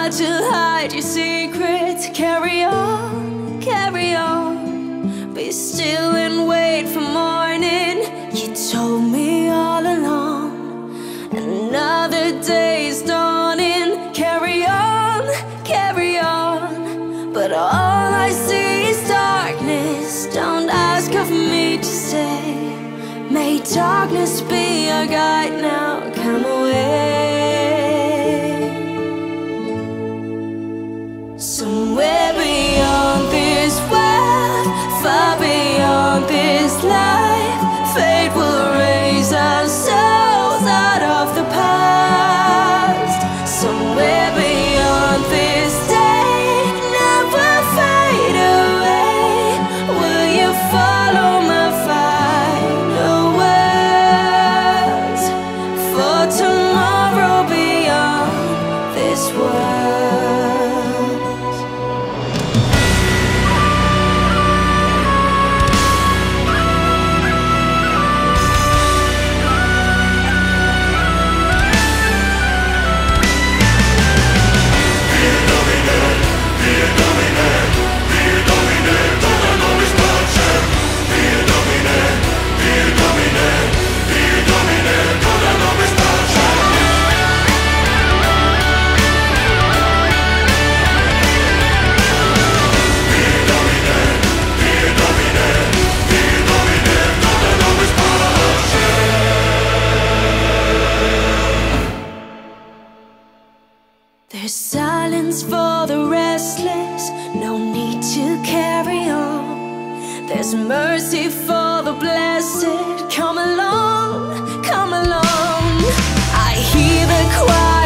hard to hide your secrets. Carry on, carry on. Be still and wait for morning. You told me all along. Another day's dawning. Carry on, carry on. But all I see is darkness. Don't ask of me to stay. May darkness be your guide now. Come away. Somewhere beyond this world, far beyond this life, fate will raise our souls out of the past. Somewhere beyond this day, never fade away. Will you follow my final words? For tomorrow beyond this world. There's silence for the restless, no need to carry on. There's mercy for the blessed, come along, come along. I hear the choir.